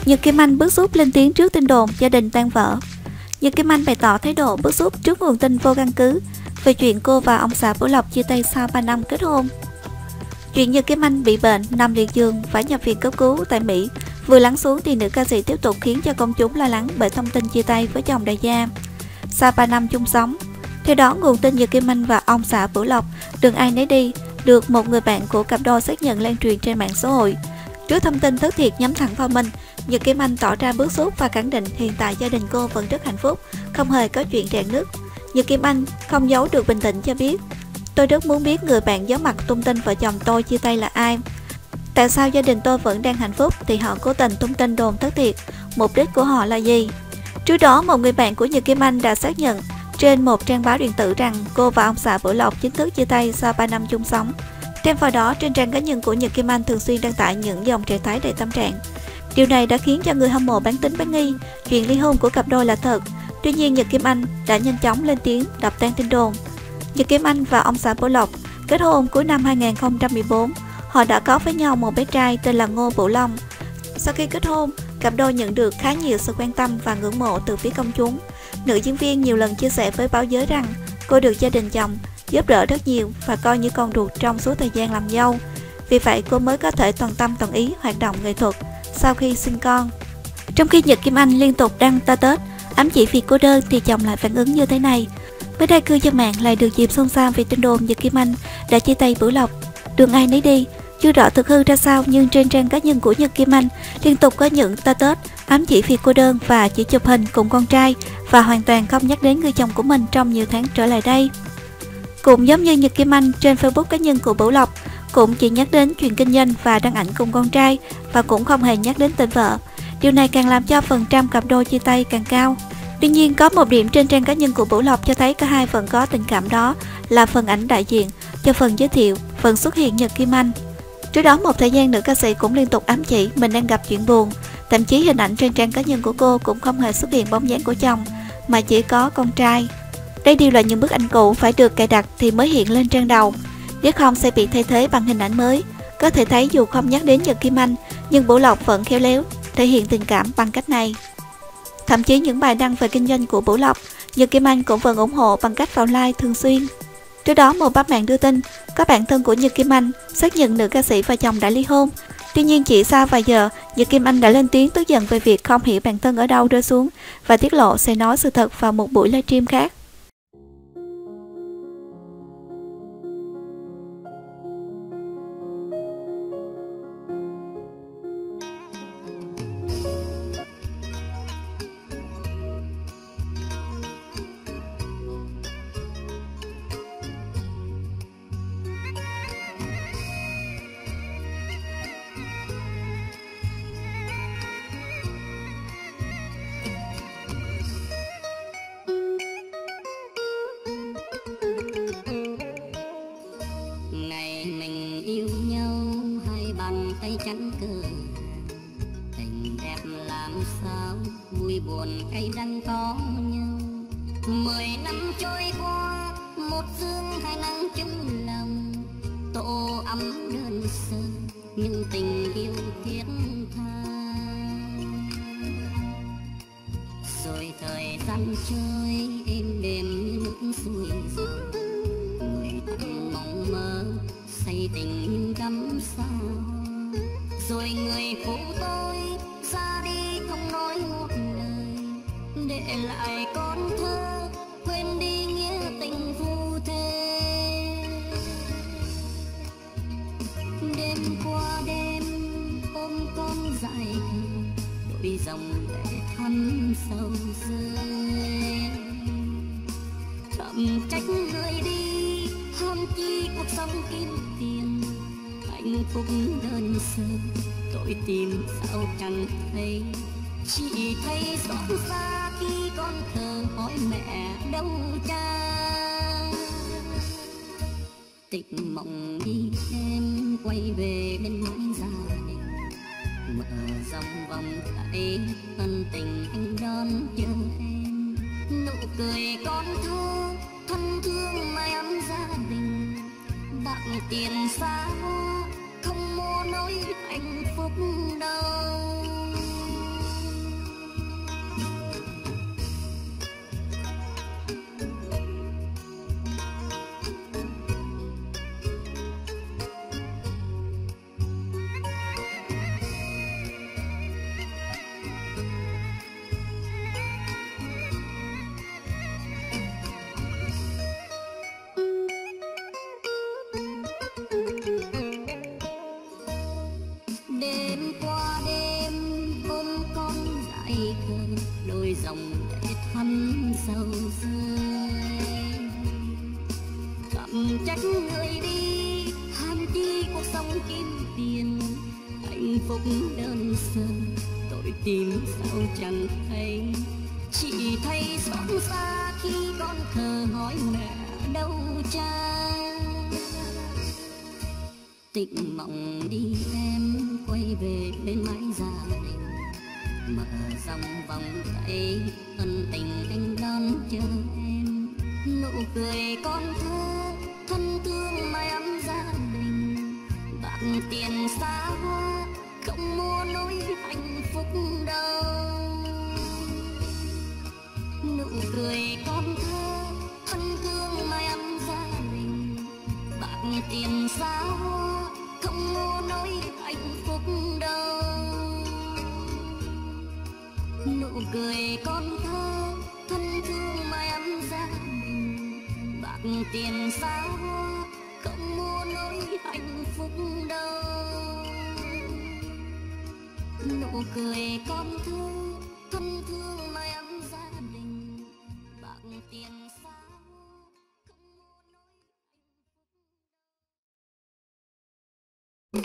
Nhật Kim Anh bức xúc lên tiếng trước tin đồn gia đình tan vỡ. Nhật Kim Anh bày tỏ thái độ bức xúc trước nguồn tin vô căn cứ về chuyện cô và ông xã Bửu Lộc chia tay sau 3 năm kết hôn. Chuyện Nhật Kim Anh bị bệnh, nằm liệt giường, phải nhập viện cấp cứu tại Mỹ vừa lắng xuống thì nữ ca sĩ tiếp tục khiến cho công chúng lo lắng bởi thông tin chia tay với chồng đại gia sau 3 năm chung sống. Theo đó, nguồn tin Nhật Kim Anh và ông xã Bửu Lộc đường ai nấy đi được một người bạn của cặp đôi xác nhận lan truyền trên mạng xã hội. Trước thông tin thất thiệt nhắm thẳng vào mình, Nhật Kim Anh tỏ ra bức xúc và khẳng định hiện tại gia đình cô vẫn rất hạnh phúc, không hề có chuyện rạn nứt. Nhật Kim Anh không giấu được bình tĩnh cho biết: "Tôi rất muốn biết người bạn giấu mặt tung tin vợ chồng tôi chia tay là ai. Tại sao gia đình tôi vẫn đang hạnh phúc thì họ cố tình tung tin đồn thất thiệt, mục đích của họ là gì?" Trước đó, một người bạn của Nhật Kim Anh đã xác nhận trên một trang báo điện tử rằng cô và ông xã Bửu Lộc chính thức chia tay sau 3 năm chung sống. Thêm vào đó, trên trang cá nhân của Nhật Kim Anh thường xuyên đăng tải những dòng trạng thái đầy tâm trạng. Điều này đã khiến cho người hâm mộ bán tín bán nghi chuyện ly hôn của cặp đôi là thật. Tuy nhiên, Nhật Kim Anh đã nhanh chóng lên tiếng đập tan tin đồn. Nhật Kim Anh và ông xã Bửu Lộc kết hôn cuối năm 2014. Họ đã có với nhau một bé trai tên là Ngô Bửu Long. Sau khi kết hôn, cặp đôi nhận được khá nhiều sự quan tâm và ngưỡng mộ từ phía công chúng. Nữ diễn viên nhiều lần chia sẻ với báo giới rằng cô được gia đình chồng giúp đỡ rất nhiều và coi như con ruột trong suốt thời gian làm dâu. Vì vậy, cô mới có thể toàn tâm toàn ý hoạt động nghệ thuật sau khi sinh con. Trong khi Nhật Kim Anh liên tục đăng status ám chỉ vì cô đơn thì chồng lại phản ứng như thế này. Mới đây, cư dân mạng lại được dịp xôn xao vì tin đồn Nhật Kim Anh đã chia tay Bửu Lộc. Đường ai nấy đi. Chưa rõ thực hư ra sao, nhưng trên trang cá nhân của Nhật Kim Anh liên tục có những status ám chỉ vì cô đơn và chỉ chụp hình cùng con trai và hoàn toàn không nhắc đến người chồng của mình trong nhiều tháng trở lại đây. Cũng giống như Nhật Kim Anh, trên Facebook cá nhân của Bửu Lộc cũng chỉ nhắc đến chuyện kinh doanh và đăng ảnh cùng con trai và cũng không hề nhắc đến tên vợ. Điều này càng làm cho phần trăm cặp đôi chia tay càng cao. Tuy nhiên, có một điểm trên trang cá nhân của Bửu Lộc cho thấy cả hai vẫn có tình cảm, đó là phần ảnh đại diện cho phần giới thiệu vẫn xuất hiện Nhật Kim Anh. Trước đó một thời gian, nữ ca sĩ cũng liên tục ám chỉ mình đang gặp chuyện buồn. Thậm chí hình ảnh trên trang cá nhân của cô cũng không hề xuất hiện bóng dáng của chồng mà chỉ có con trai. Đây đều là những bức ảnh cũ phải được cài đặt thì mới hiện lên trang đầu, nếu không sẽ bị thay thế bằng hình ảnh mới. Có thể thấy dù không nhắc đến Nhật Kim Anh nhưng Bửu Lộc vẫn khéo léo thể hiện tình cảm bằng cách này. Thậm chí những bài đăng về kinh doanh của Bửu Lộc, Nhật Kim Anh cũng vẫn ủng hộ bằng cách vào like thường xuyên. Trước đó, một báo mạng đưa tin có bạn thân của Nhật Kim Anh xác nhận nữ ca sĩ và chồng đã ly hôn. Tuy nhiên, chỉ sau vài giờ, Nhật Kim Anh đã lên tiếng tức giận về việc không hiểu bạn thân ở đâu rơi xuống và tiết lộ sẽ nói sự thật vào một buổi livestream khác. Chẳng cờ tình đẹp làm sao vui buồn cay đắng có nhau. 10 năm trôi qua, một dương hai nắng chung lòng, tổ ấm đơn sơ nhưng tình yêu thiết tha. Rồi thời gian trôi êm đềm như nước xuôi dòng, người thầm mộng mơ say tình nhưng đắm sao. Rồi người phụ tôi ra đi không nói một lời, để lại con thơ quên đi nghĩa tình phu thê. Đêm qua đêm ôm con dại khờ, đôi dòng lệ thắm sâu rơi. Thầm trách người đi hơn chi cuộc sống kiếm tiền, hạnh phúc đơn sơ tôi tìm sao chẳng thấy. Chỉ thấy xót xa khi con thơ hỏi mẹ đâu cha. Tịch mộng đi em quay về bên mái gia đình, mở dòng vòng tay ân tình anh đón chờ em. Nụ cười con thơ thân thương mái ấm gia đình, bạc tiền xa không mua nỗi hạnh phúc đâu. thơ đôi dòng để thắm sầu rơi. Cầm trách người đi ham chi cuộc sống kiếm tiền, hạnh phúc đơn sơ tôi tìm sao chẳng thấy. Chỉ thấy xót xa khi con thơ hỏi mẹ đâu cha. Tịnh mộng đi em quay về bên mái gia đình, mở dòng vòng tay ân tình anh đón chờ em. Nụ cười con thơ thân thương mái ấm gia đình, bạc tiền xa hoa không mua nỗi hạnh phúc đâu. Nụ cười con thơ thân thương mái ấm gia đình, bạc tiền xa hoa không mua nỗi hạnh phúc đâu. Nụ cười con thơ thân thương mái ấm gia đình, bạc tiền xa hoa không mua nỗi hạnh phúc đâu. Nụ cười con thơ thân thương mái ấm gia đình, bạc tiền xa hoa không mua nỗi hạnh phúc.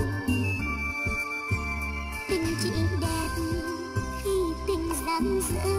Tình chỉ đẹp khi tình giang dở.